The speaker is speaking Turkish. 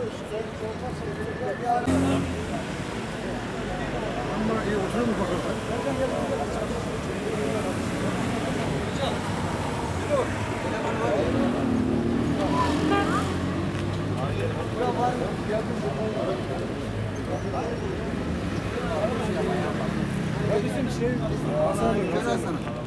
Ama iyi oturur mu bakalım? Ya bizim şey, Hasan Bey,